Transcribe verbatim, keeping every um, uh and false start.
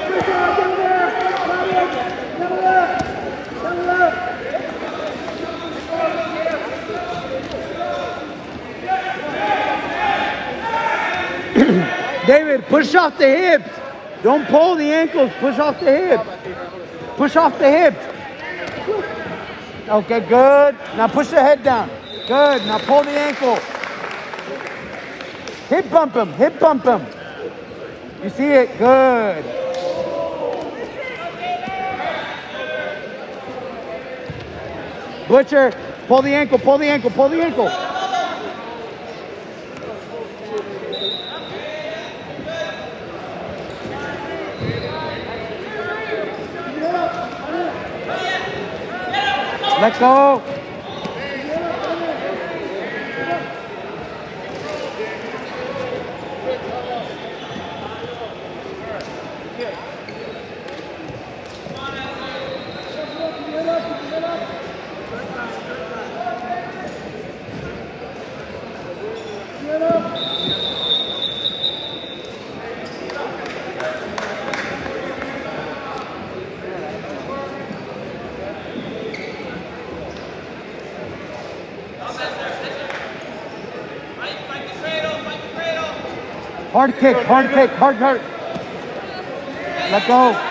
David, push off the hips. Don't pull the ankles. Push off the hips. Push off the hips. Okay, good. Now push the head down. Good. Now pull the ankle. Hip bump him. Hip bump him. You see it? Good. Butcher, pull the ankle. Pull the ankle. Pull the ankle. Let go. Hard kick, hard kick, hard, hard. Let go.